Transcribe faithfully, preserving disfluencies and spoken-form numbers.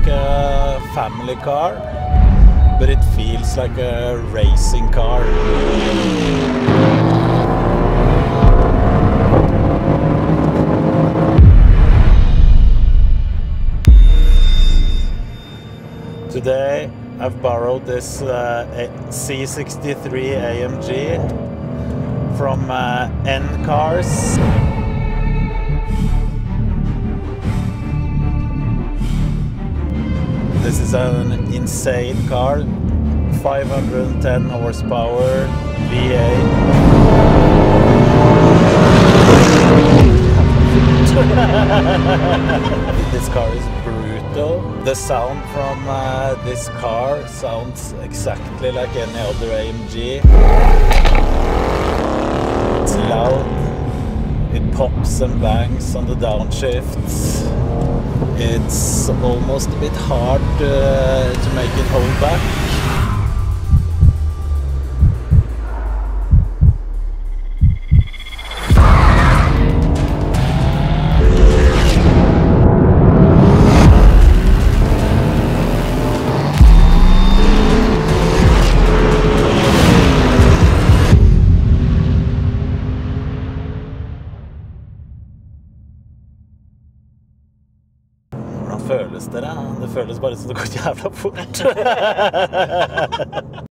like a family car, but it feels like a racing car. Today I've borrowed this uh, C sixty-three A M G from uh, N Cars. This is an insane car, five hundred ten horsepower, V eight. This car is brutal. The sound from uh, this car sounds exactly like any other A M G. It's loud, it pops and bangs on the downshifts. It's almost a bit hard uh, to make it hold back. Hvordan føles det da? Det føles bare som det går jævla fort.